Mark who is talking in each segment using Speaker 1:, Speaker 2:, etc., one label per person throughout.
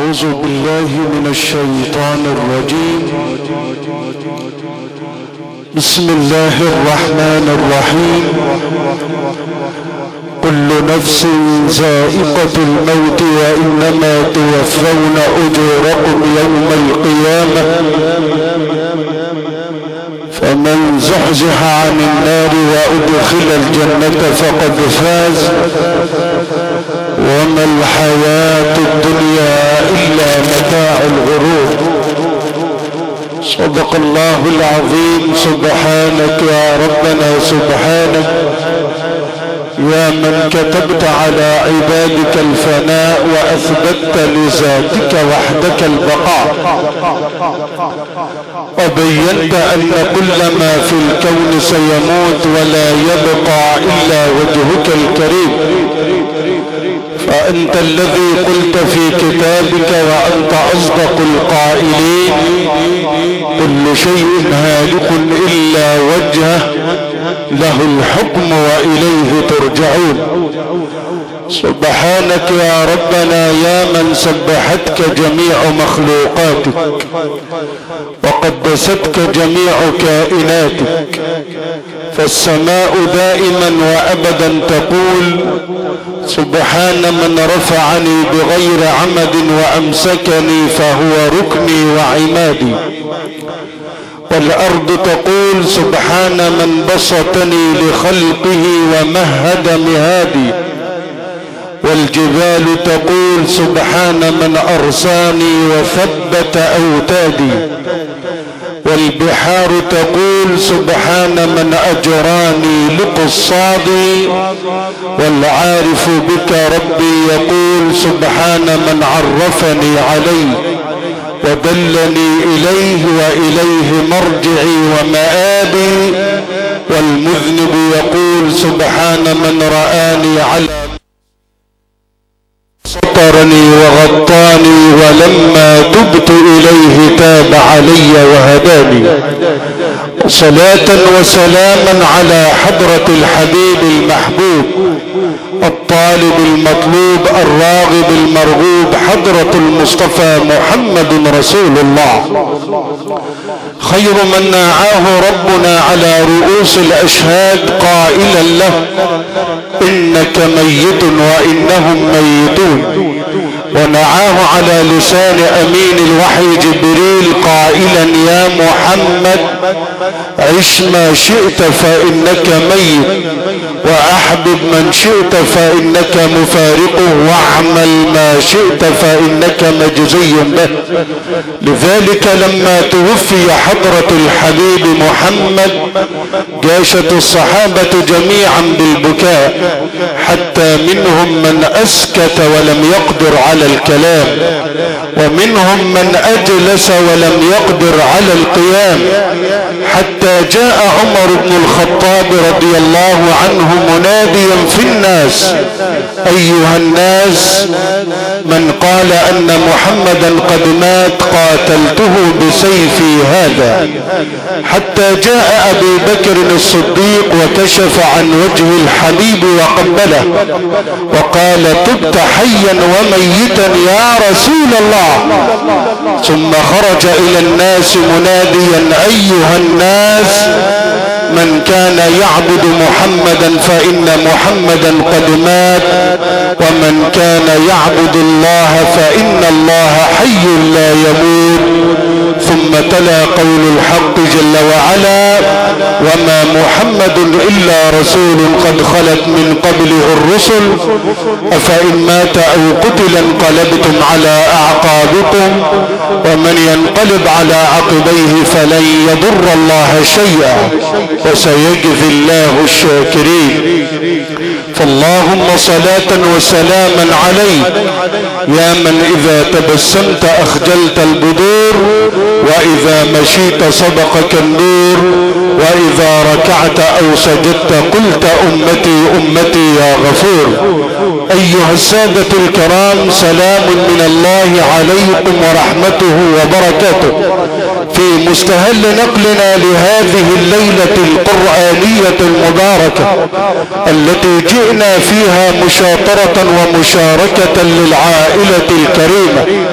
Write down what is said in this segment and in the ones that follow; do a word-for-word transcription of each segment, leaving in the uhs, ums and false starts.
Speaker 1: أعوذ بالله من الشيطان الرجيم. بسم الله الرحمن الرحيم. كل نفس ذائقة الموت وإنما توفون أجوركم يوم القيامة فمن زحزح عن النار وأدخل الجنة فقد فاز وما الحياة الدنيا إلا متاع الغرور. صدق الله العظيم. سبحانك يا ربنا سبحانك يا من كتبت على عبادك الفناء وأثبتت لذاتك وحدك البقاء وبينت أن كل ما في الكون سيموت ولا يبقى إلا وجهك الكريم. فأنت الذي قلت في كتابك وأنت أصدق القائلين كل شيء هالك إلا وجهه له الحكم وإليه ترجعون. سبحانك يا ربنا يا من سبحتك جميع مخلوقاتك وقدستك جميع كائناتك. فالسماء دائما وأبدا تقول سبحان من رفعني بغير عمد وأمسكني فهو ركني وعمادي. والأرض تقول سبحان من بسطني لخلقه ومهد مهادي. والجبال تقول سبحان من أرساني وثبت أوتادي. والبحار تقول سبحان من أجراني لقصادي. والعارف بك ربي يقول سبحان من عرفني عليه ودلني إليه وإليه مرجعي ومآبي. والمذنب يقول سبحان من رآني على سطرني وغطاني ولما تبت إليه تاب علي وهداني. صلاة وسلاما على حضرة الحبيب المحبوب الطالب المطلوب الراغب المرغوب حضرة المصطفى محمد رسول الله خير من ناعاه ربنا على رؤوس الأشهاد قائلا له إنك ميت وإنهم ميتون. ونعاه على لسان أمين الوحي جبريل قائلا يا محمد عش ما شئت فإنك ميت وأحبب من شئت فإنك مفارقه واعمل ما شئت فإنك مجزي به. لذلك لما توفي حضرة الحبيب محمد جاشت الصحابة جميعا بالبكاء حتى منهم من أسكت ولم يقدر على الكلام ومنهم من أجلس ولم يقدر على القيام حتى جاء عمر بن الخطاب رضي الله عنه مناديا في الناس أيها الناس من قال أن محمدا قد مات قاتلته بسيفي هذا. حتى جاء أبي بكر الصديق وكشف عن وجه الحبيب وقبله وقال تبت حيا وميتا يا رسول الله. ثم خرج إلى الناس مناديا أيها الناس من كان يعبد محمدا فإن محمدا قد مات ومن كان يعبد الله فإن الله حي لا يموت. ثم تلا قول الحق جل وعلا وما محمد إلا رسول قد خلت من قبله الرسل أفإن مات أو قتل انقلبتم على أعقابكم ومن ينقلب على عقبيه فلن يضر الله شيئا وسيجزي الله الشاكرين. فاللهم صلاة وسلاما عليك يا من إذا تبسمت أخجلت البدور وإذا مشيت سبقك النور وإذا ركعت أو سجدت قلت أمتي أمتي يا غفور. أيها السادة الكرام سلام من الله عليكم ورحمته وبركاته في مستهل نقلنا لهذه الليلة القرآنية المباركة التي جئنا فيها مشاطرة ومشاركة للعائلة الكريمة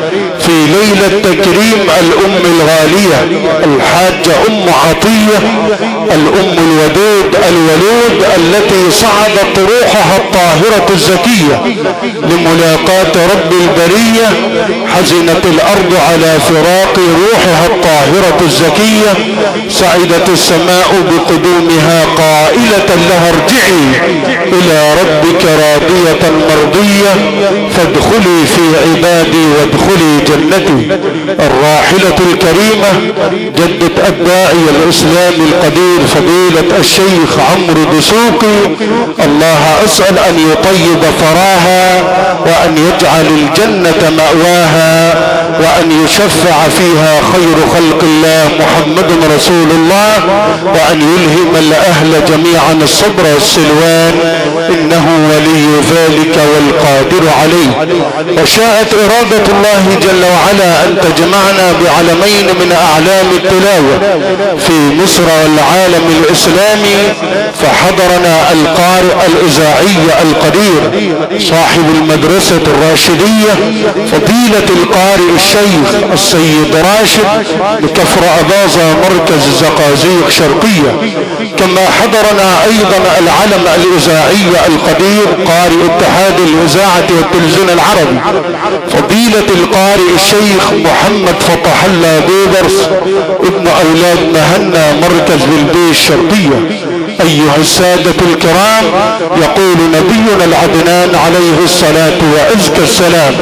Speaker 1: في ليلة تكريم الأم الغالية الحاجة أم عطية الأم الودود الولود التي صعدت روحها الطاهرة الزكية لملاقاة رب البرية. حزنت الأرض على فراق روحها الطاهرة الزكية، صعدت السماء بقدومها قائلة لها ارجعي إلى ربك راضية مرضية فادخلي في عبادي وادخلي جنتي. الراحلة الكريمة جدة الداعي الإسلامي القدير فضيلة الشيخ عمرو دسوقي، الله أسأل أن يطيب ثراها وأن يجعل الجنة مأواها وأن يشفع فيها خير خلق الله محمد رسول الله، وأن يلهم الأهل جميعا الصبر والسلوان إنه ولي ذلك والقادر عليه. وشاءت إرادة الله جل وعلا أن تجمعنا بعلمين من أعلام التلاوة في مصر والعالم الإسلامي، فحضرنا القارئ الإذاعي القدير صاحب المدرسة الراشدية فضيلة القارئ الشيخ السيد راشد بكفر أباظة مركز الزقازيق شرقية. كما حضرنا أيضا العلم الإذاعي القدير قارئ اتحاد الإذاعة والتلفزيون العربي فضيلة القارئ الشيخ محمد فتح الله بيبرس ابن أولاد مهنا مركز بالبي الشرقية. أيها السادة الكرام، يقول نبينا العدنان عليه الصلاة وأزكى السلام: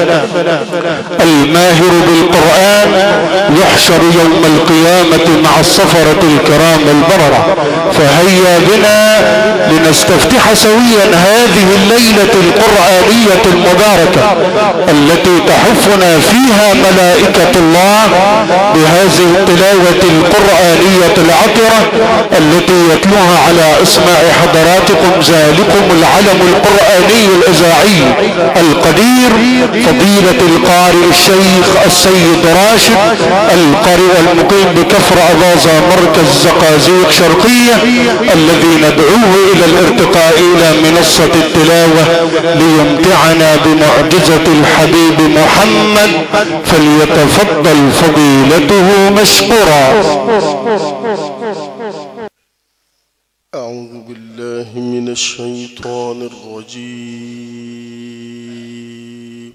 Speaker 1: الماهر بالقرآن يحشر يوم القيامة مع السفرة الكرام البررة. فهيا بنا لنستفتح سويا هذه الليلة القرآنية المباركة التي تحفنا فيها ملائكة الله بهذه التلاوة القرآنية العطرة التي يتلوها على اسماع حضراتكم ذلكم العلم القرآني الإذاعي القدير فضيلة القارئ الشيخ السيد راشد القارئ المقيم بكفر أباظة مركز زقازيق شرقية، الذي ندعوه إلى الارتقاء إلى منصة التلاوة ليمتعنا بمعجزة الحبيب محمد، فليتفضل فضيلته مشكورا.
Speaker 2: أعوذ بالله من الشيطان الرجيم.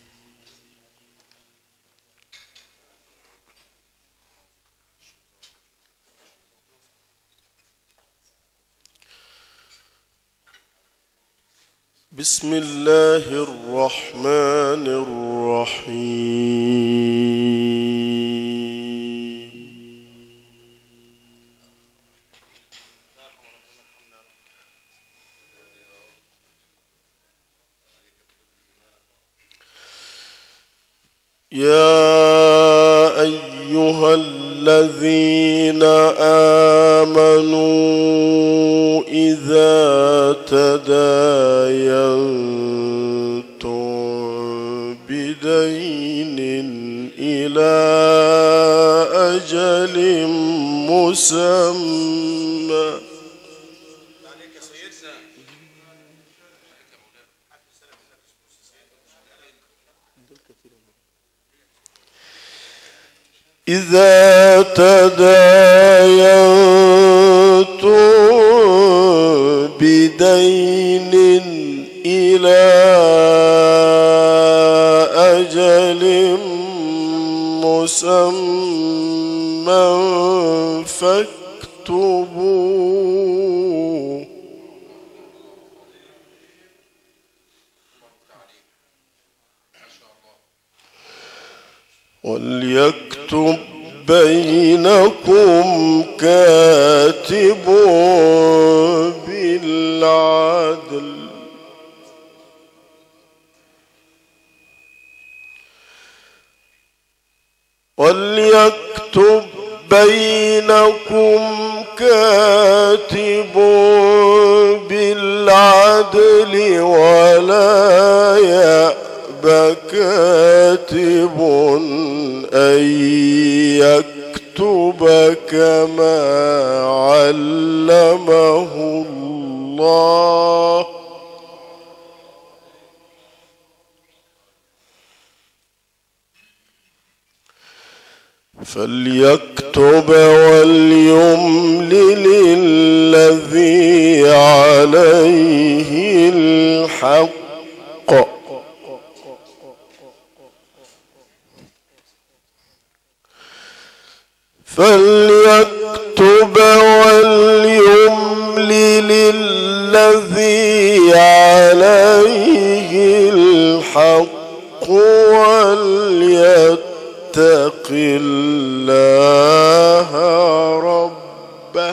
Speaker 2: بسم الله الرحمن الرحيم. يا أيها الذين آمنوا إذا تداينتم بدين إلى أجل مسمى إذا تداينتم بدين إلى أجل مسمى فاكتبوه. وليكتب بينكم كاتب بالعدل وليكتب بينكم كاتب بالعدل ولا يأبى كاتب أن يكتب كما علمه الله عليه الحق فليكتب وليملل الذي عليه الحق وليتق الله ربه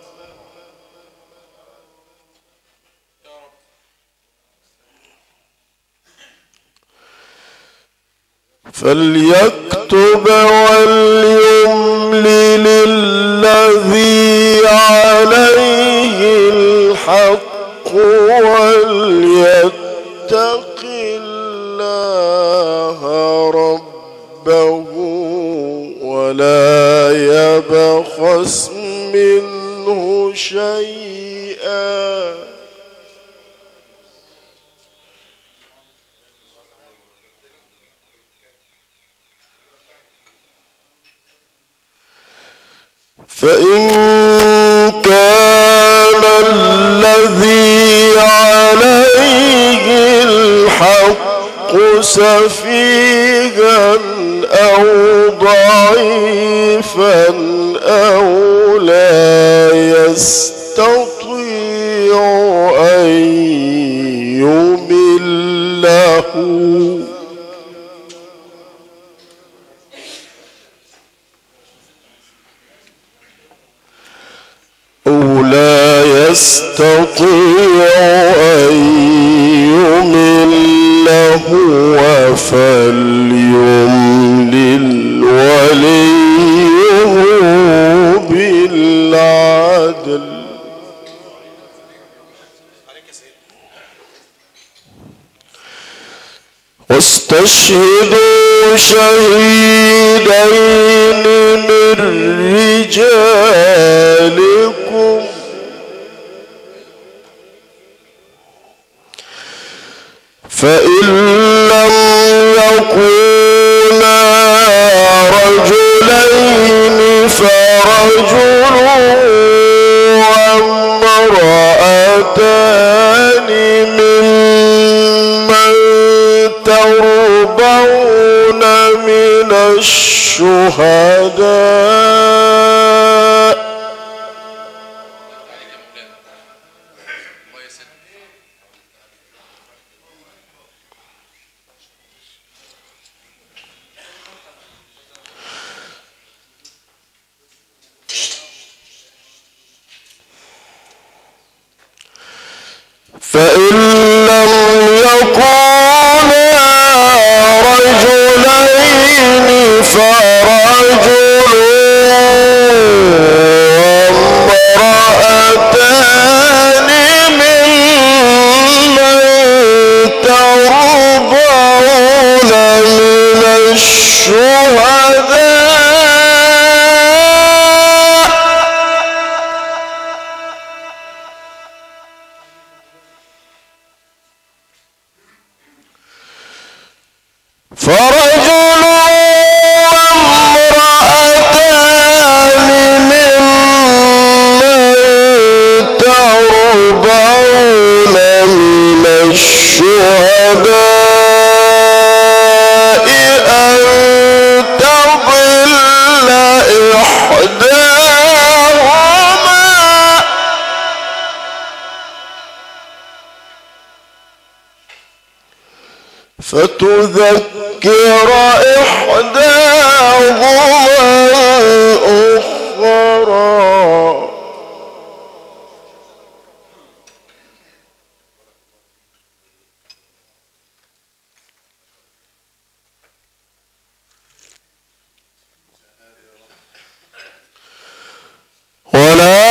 Speaker 2: فليكتب وليملل الذي عليه الحق وليتق الله ربه ولا يبخس منه شيئا فإن كان الذي عليه الحق سفيها أو ضعيفا أو لا يستطيع أن يمله أو لا يستطيع أن يمله فليملل وليه بالعدل واستشهدوا شهيدين من رجالكم فإن لم يكونا رجلين فرجل وامرأتان ممن ترضون من الشهداء فإن لم يكونا رجلين فرجل وامرأتان ممن ترضون من الشهداء فرجل وامرأتان ممن ترضون من الشهداء أن تضل إحداهما فتذكر إحداهما الأخرى ولا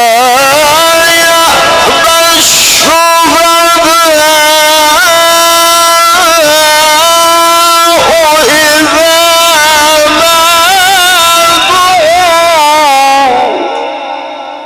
Speaker 2: يأبى الشهداء إذا ما دعوا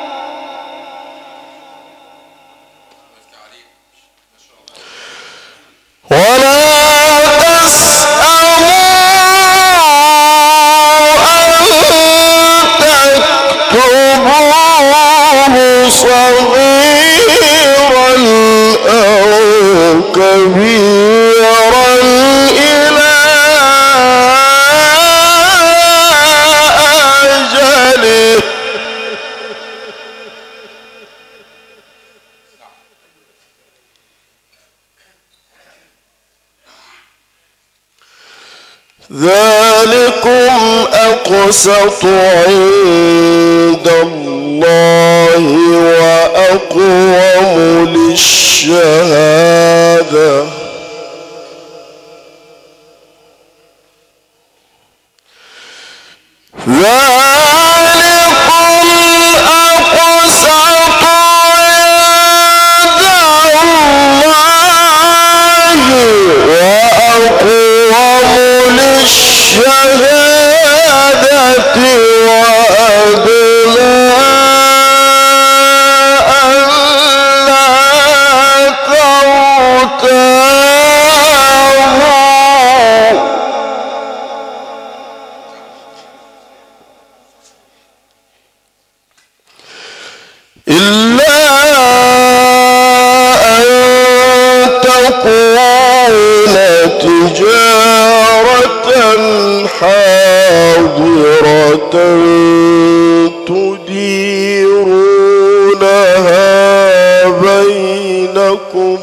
Speaker 2: ذلكم أقسط عند الله وأقوم للشهادة تديرونها بينكم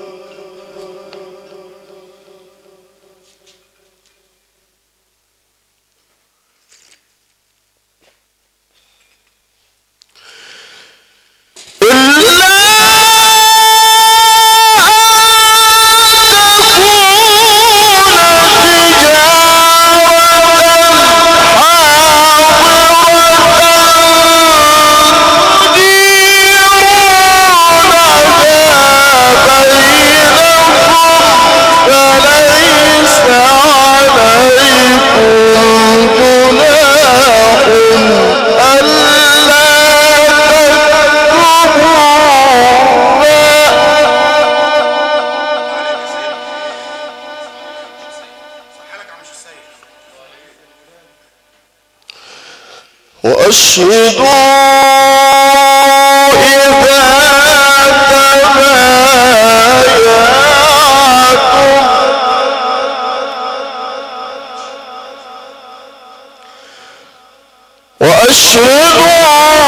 Speaker 2: وأشهدوا إذا تبايعتم وأشهدوا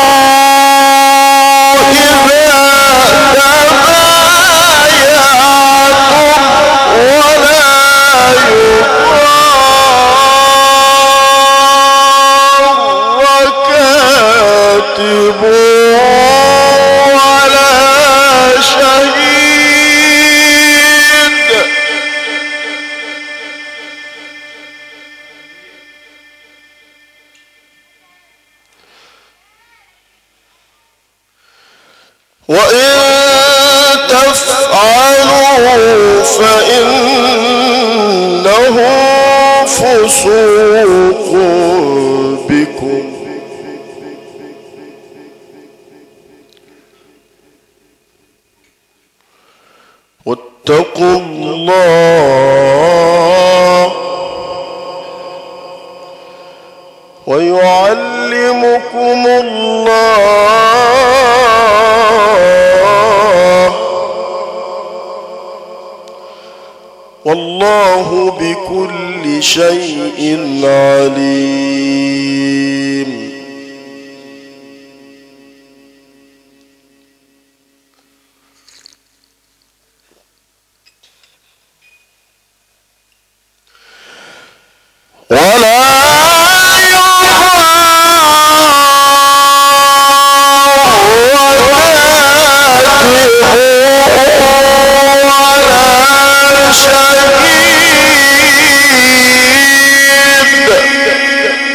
Speaker 2: وإن تفعلوا فإنه فسوق بكم واتقوا الله ويعلمكم الله والله بكل شيء عليم. ولا شهيد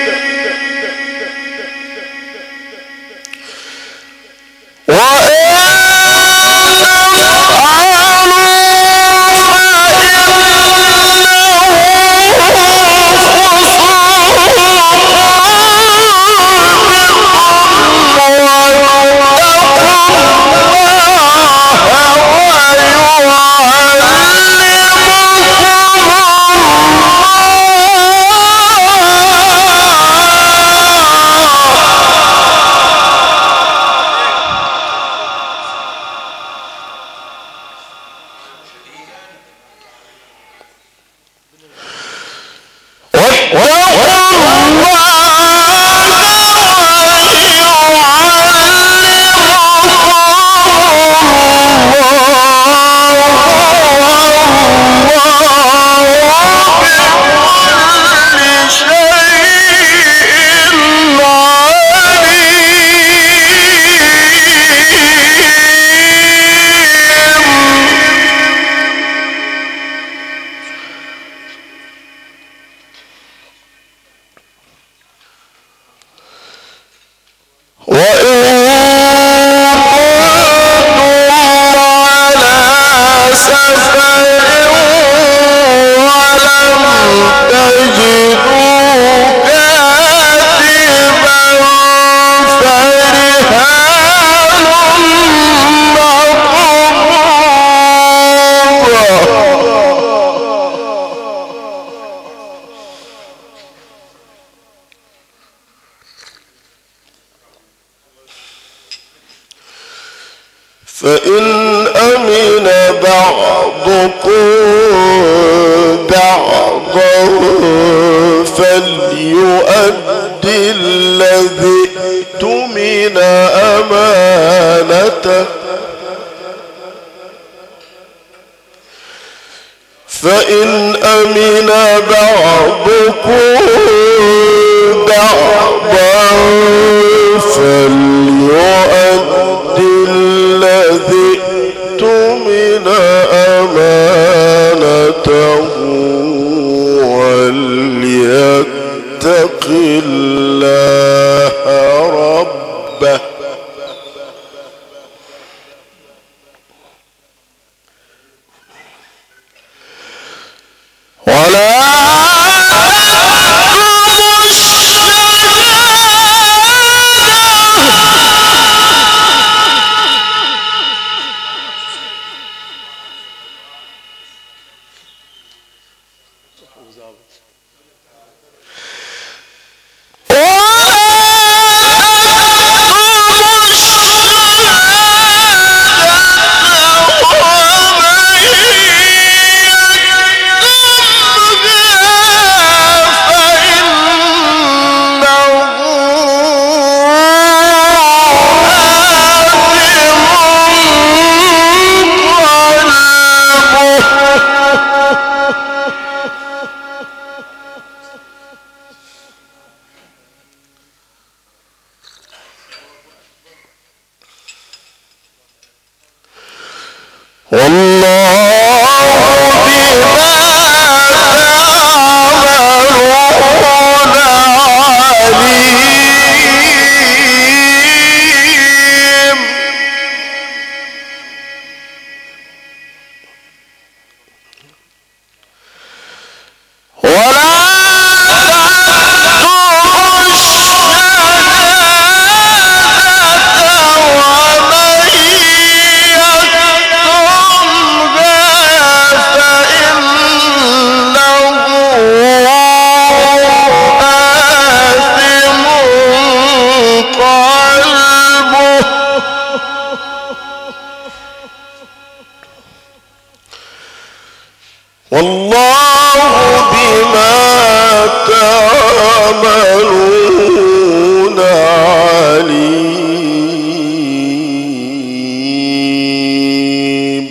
Speaker 2: فإن أمن بعضكم بعضا فليؤدي الذي اؤتمن أمانته فإن أمن بعضكم بعضا فليؤدي الذي اؤتمن أمانته وليتق الله ربه ولا والله بما تعملون عليم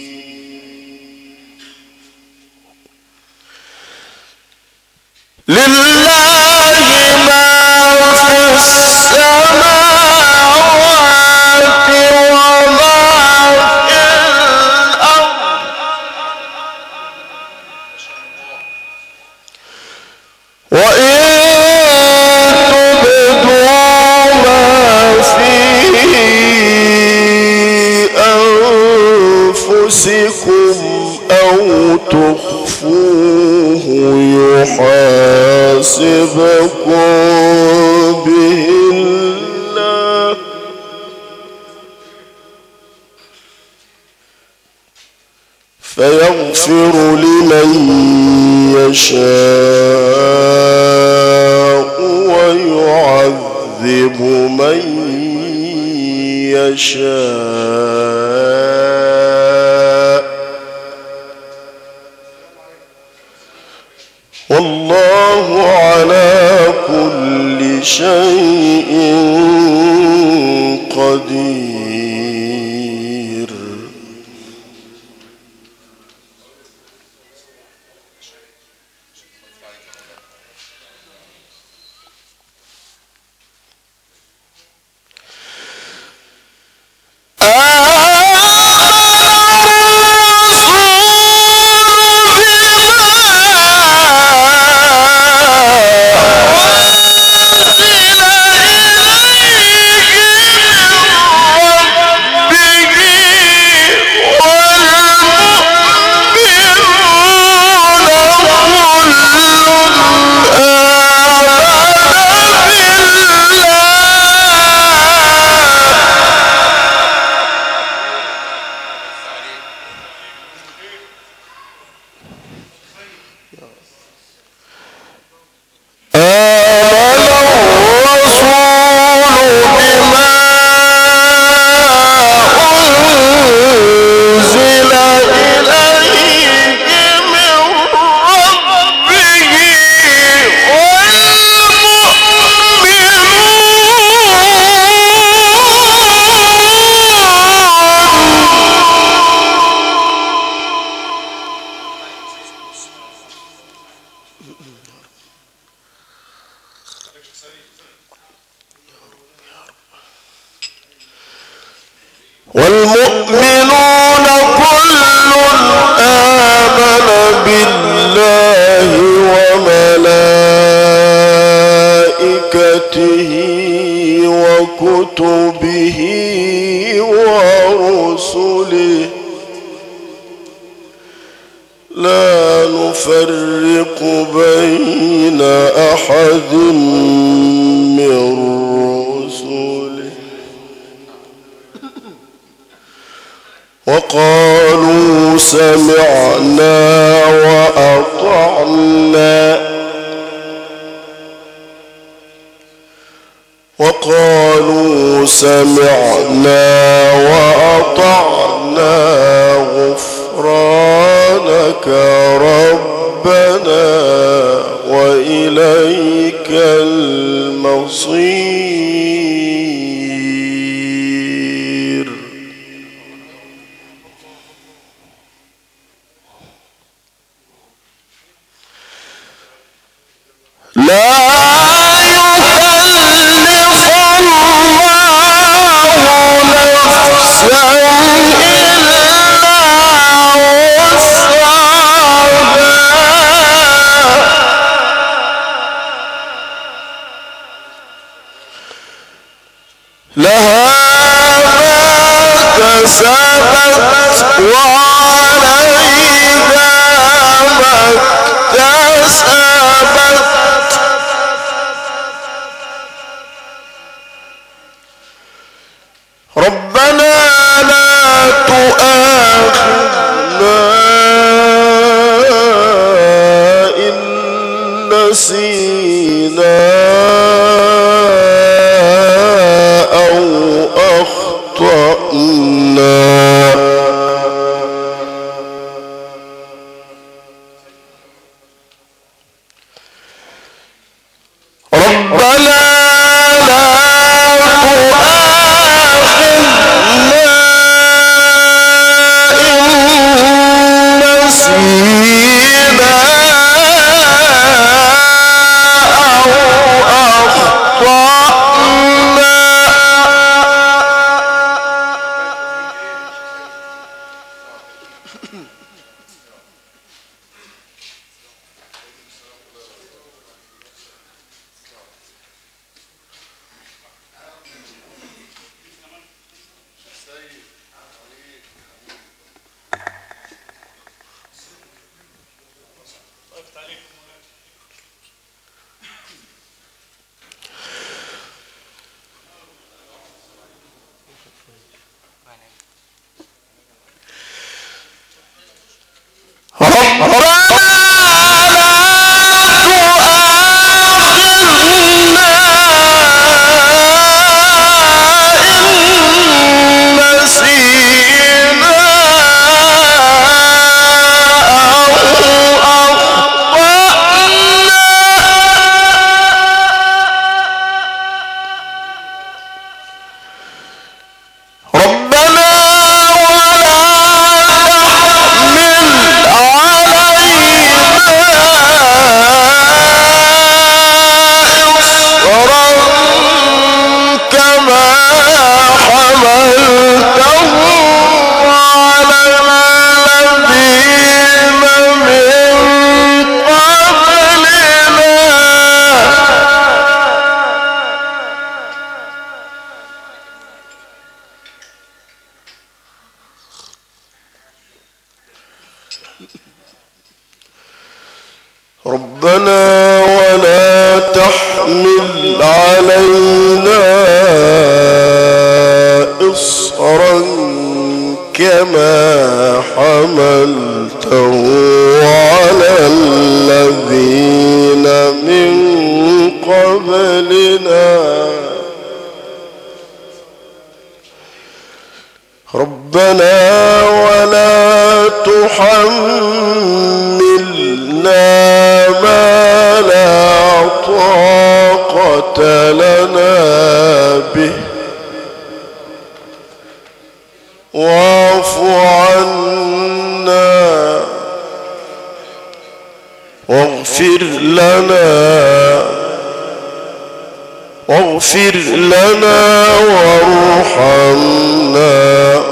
Speaker 2: لله ما في السماوات وما في الأرض وإن تبدوا ما في أنفسكم أو تخفوه يحاسبكم به الله فيغفر لمن يشاء ويعذب من يشاء والله على كل شيء قدير والمؤمنون كل آمن بالله وملائكته وكتبه ورسله لا نفرق بين أحد من رسله وقالوا سمعنا وأطعنا وقالوا سمعنا وأطعنا غفرانك ربنا وإليك المصير. لا لها ما كسبت وعليها ما اكتسبت ربنا لا تؤاخذنا إن نسينا ربنا ولا تحمل علينا إصرا كما حملته على الذين من قبلنا ربنا ولا تحملنا ما لا طاقة لنا به واعف عنا واغفر لنا واغفر لنا وارحمنا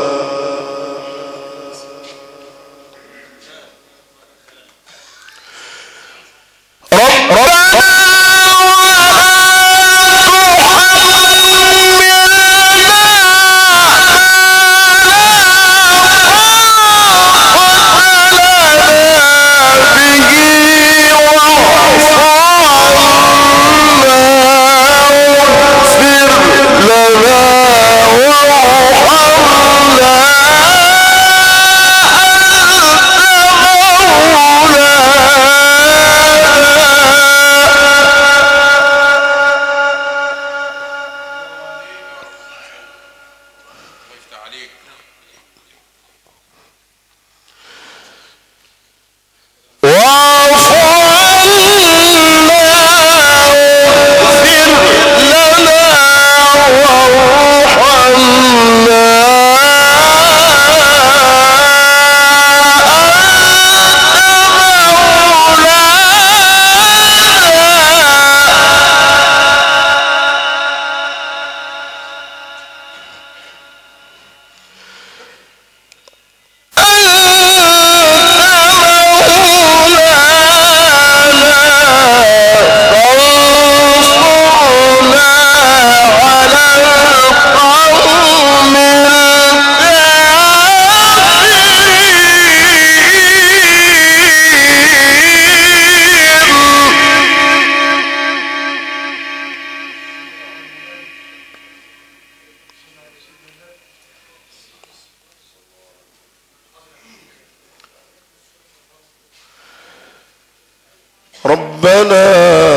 Speaker 2: ربنا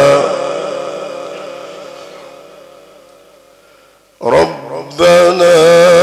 Speaker 2: ربنا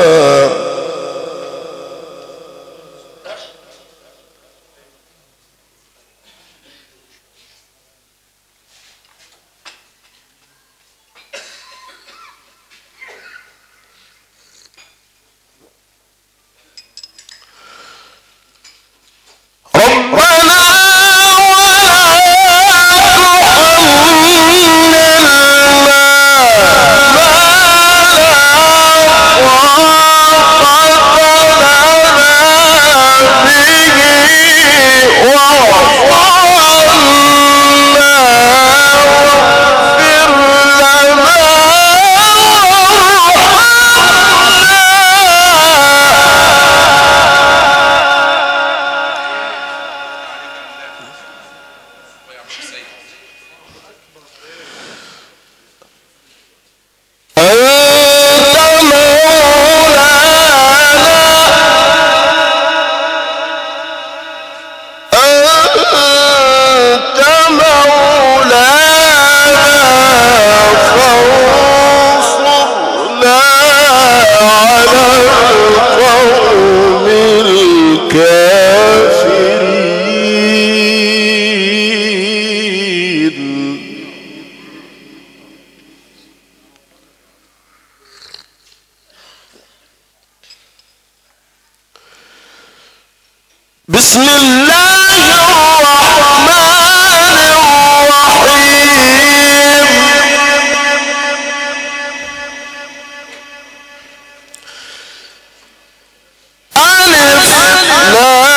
Speaker 2: بسم الله الرحمن الرحيم ألف لام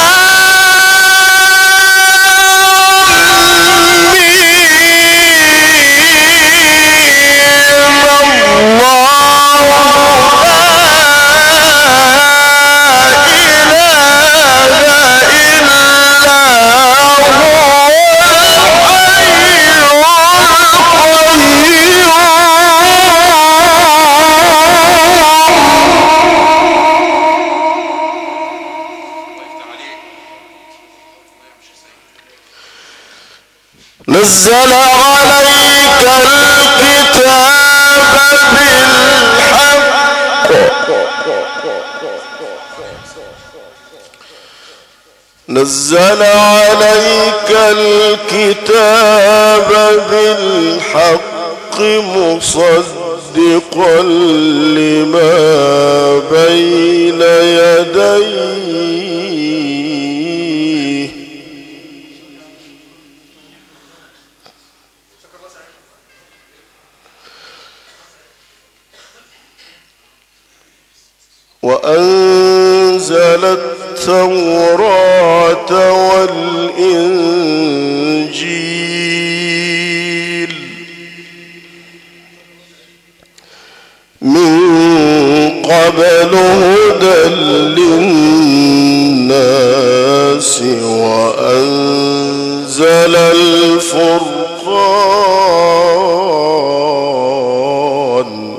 Speaker 2: نزل عليك الكتاب بالحق نزل عليك الكتاب بالحق مصدقا لما بين يديه وأنزل التوراة والإنجيل من قبل هدى للناس وأنزل الفرقان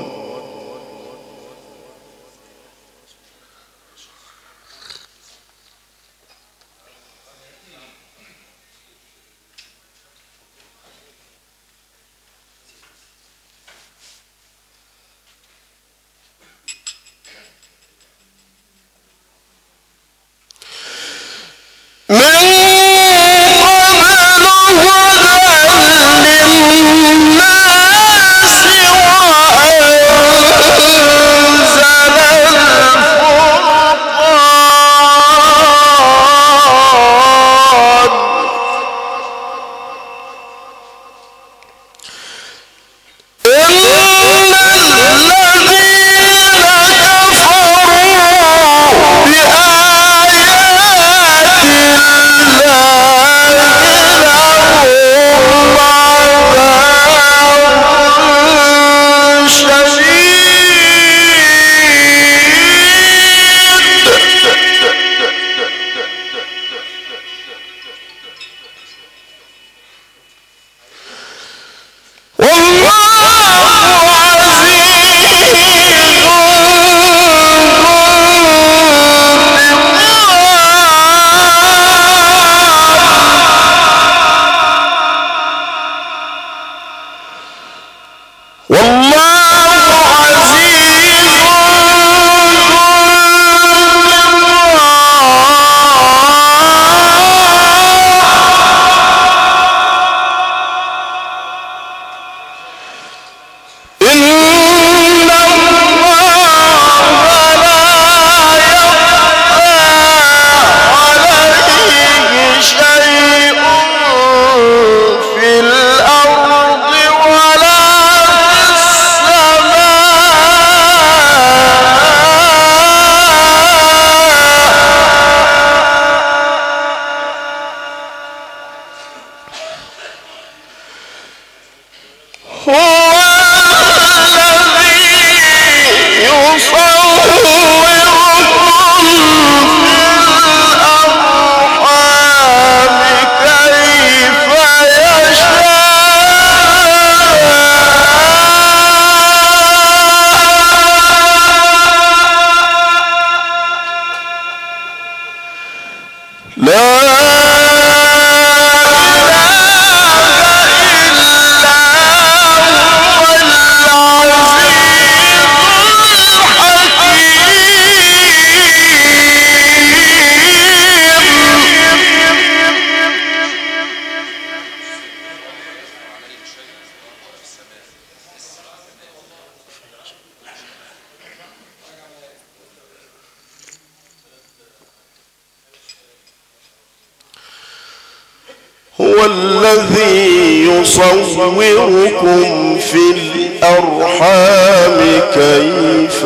Speaker 2: يصوركم في الأرحام كيف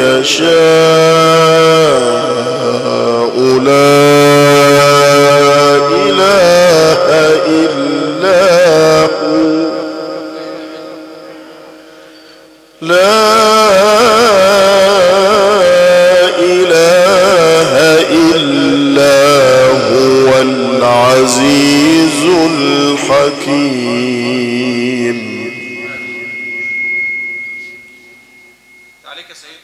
Speaker 2: يشاء لا إله إلا هو لا إله إلا هو العزيز الحكيم.
Speaker 3: عليك يا سيدنا.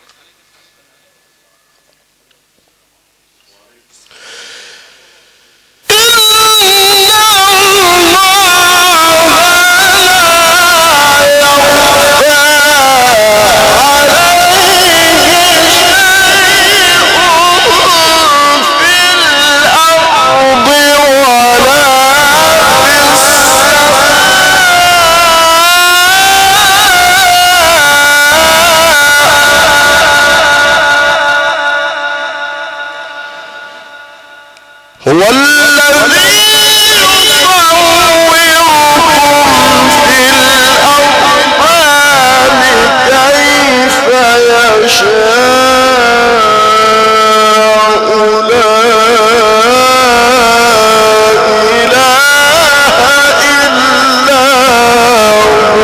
Speaker 2: هو الذي يصوركم في الأرحام كيف يشاء لا إله إلا هو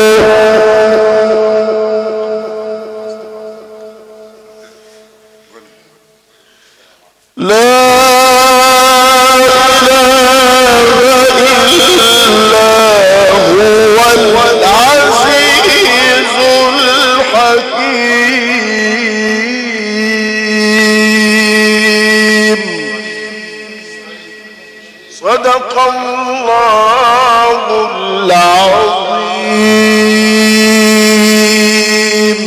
Speaker 2: لا صدق الله العظيم.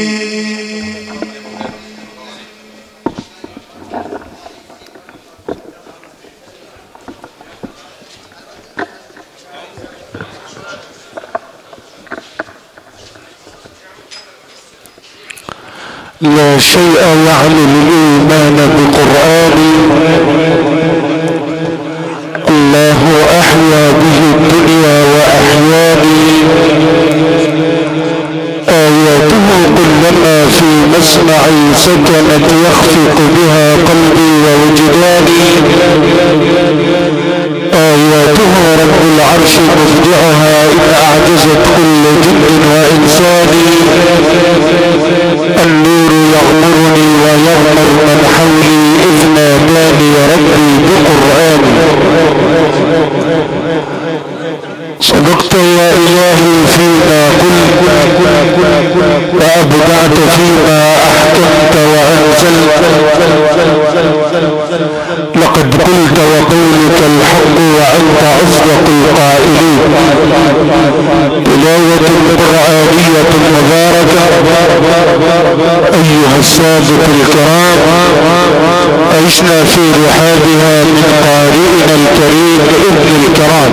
Speaker 1: لا شيء يعلو الإيمان بقرآن الله أحيا به الدنيا وأحياني آياته كلما في مسمعي سكنت يخفق بها قلبي ووجداني آياته رب العرش مبدعها إن أعجزت كل جن وإنسان النور يغمرني ويغمر من حولي إذ ناداني ربي بقرآن. صدقت يا إلهي فيما قلت وأبدعت فيما أحكمت وأنزلت لقد قلت وقولك الحق وأنت أصدق القائلين. تلاوة قرآنية مباركة أيها السادة الكرام عشنا في رحابها من قارئنا الكريم ابن الكرام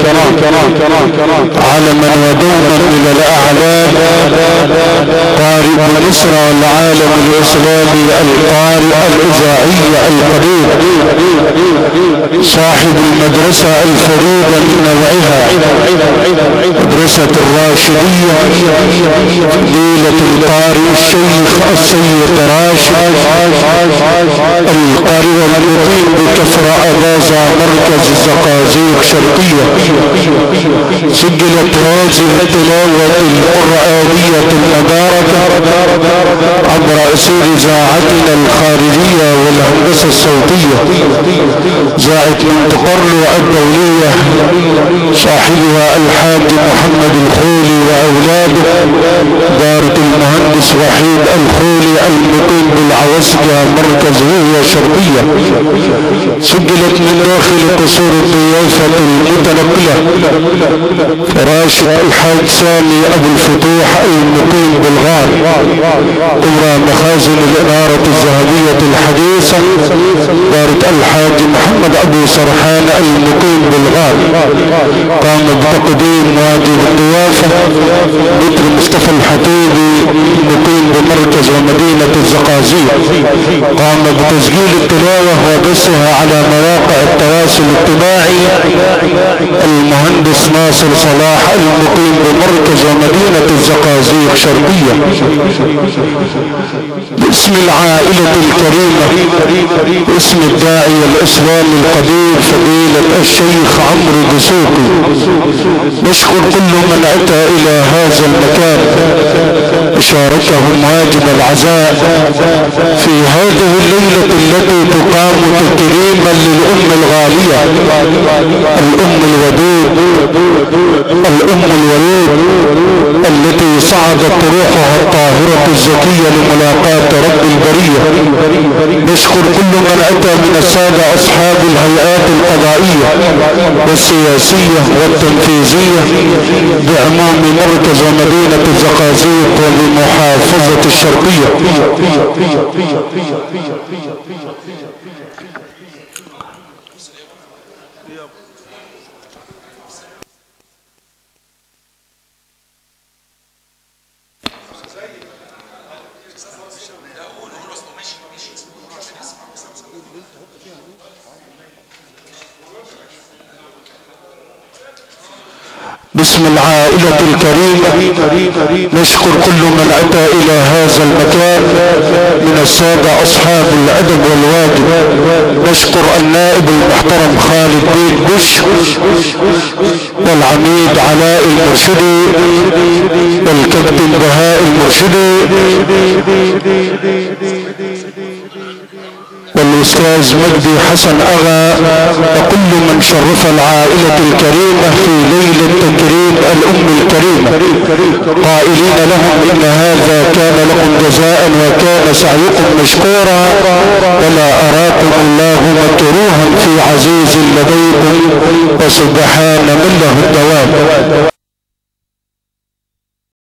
Speaker 1: علما ودوما إلى الأعلام قارئ مصر والعالم الإسلامي القارئ الإذاعي القريب صاحب المدرسة الفريدة من نوعها مدرسة الراشدية ليلة القارئ الشيخ السيد راشد القارئ المقيم بكفر أباظة مركز الزقازيق شرقية. سجلت هذه التلاوة القرآنية المباركة عبر أسير إذاعتنا الخارجية والهندسة الصوتية إذاعة منتقرلو الدولية صاحبها الحاج محمد الخولي وأولاده دارة المهندس وحيد الخولي المقيم بالعوسجة مركز هي شرقية. سجلت من داخل قصور الضيافة المتنقلة فراشد الحاج سامي أبو الفتوح المقيم بالغار أمرا مخازن الإنارة الذهبية الحديث الرئيسة دارة الحاج محمد ابو سرحان المقيم بالغار، قام بتقديم واجب الضيافة مثل مصطفى الحطيبي مقيم بمركز ومدينة الزقازيق، قام بتسجيل التلاوة وبثها على مواقع التواصل الاجتماعي المهندس ناصر صلاح المقيم بمركز ومدينة الزقازيق شرقية. باسم العائلة الكريمة، اسم الداعي الاسلامي القدير فضيلة الشيخ عمرو دسوقي، نشكر كل من اتى الى هذا المكان وشاركهم واجب العزاء في هذه الليلة التي تقام تكريما للأم الغالية، الأم الودود، الأم الولود التي صعدت روحها الطاهرة الزكية لملاقاة رب البرية. نشكر كل من أتى من السادة أصحاب الهيئات القضائية والسياسية والتنفيذية بعموم مركز ومدينة الزقازيق وبمحافظة الشرقية. باسم العائلة الكريمة نشكر كل من أتى إلى هذا المكان من السادة أصحاب الأدب والواجب. نشكر النائب المحترم خالد بن بش والعميد علاء المرشدي والكابتن بهاء المرشدي والأستاذ مجدي حسن أغا وكل من شرف العائلة الكريمة في ليلة تكريم الأم الكريمة، قائلين لهم إن هذا كان لكم جزاء وكان سعيكم مشكورا ولا أراكم الله مكروها في عزيز لديكم وسبحان من له الدوام.